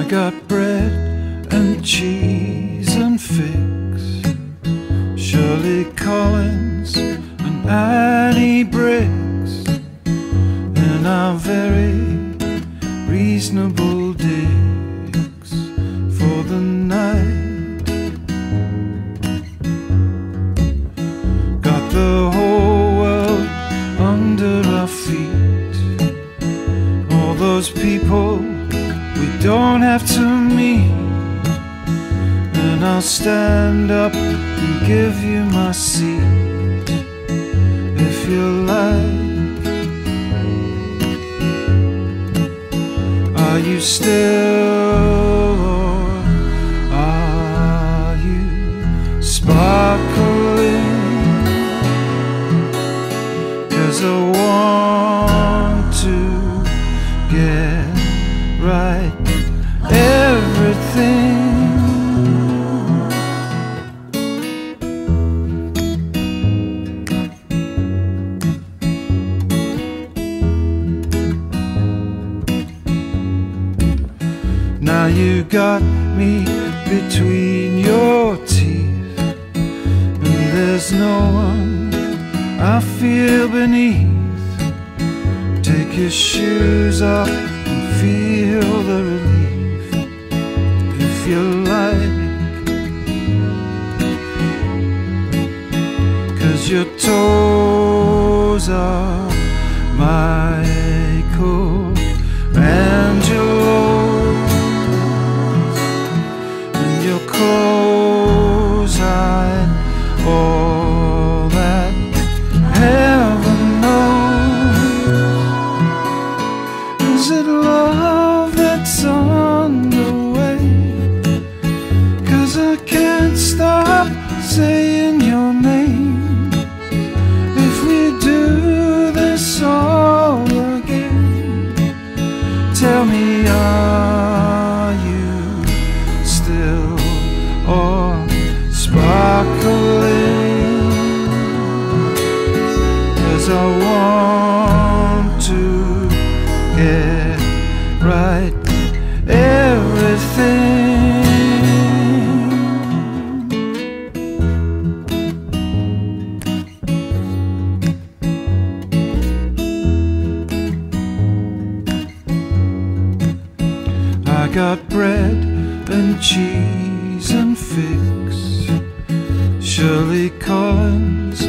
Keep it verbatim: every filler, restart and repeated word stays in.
got bread and cheese and figs, Shirley Collins and Annie Briggs, in our very reasonable digs for the night. Got the whole world under our feet, all those people we don't have to meet, and I'll stand up and give you my seat if you like. Are you still, or are you sparkling? 'Cause I want to get right everything. Now you got me between your teeth, and there's no one I feel beneath. Take your shoes off and feel the relief if you like, 'cause your toes are my coat and your your clothes hide all that heaven knows. Is it love that's underway? 'Cause I can't stop saying your name. If we do this all again, tell me, are you still or sparkling? 'Cause I want to get right everything. I got bread and cheese and figs, Shirley Collins